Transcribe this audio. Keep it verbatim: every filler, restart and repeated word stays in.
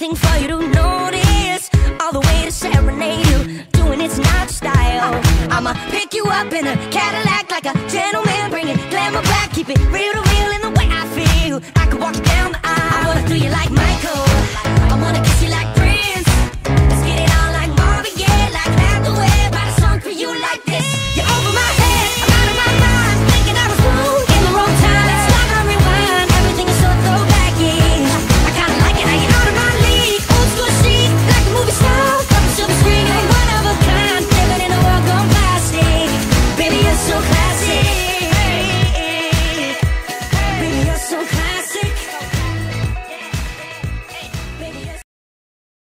anything for you to notice, all the way to serenade you, doing it's not style. I'ma pick you up in a Cadillac like a gentleman, bring it glamour back, keep it real to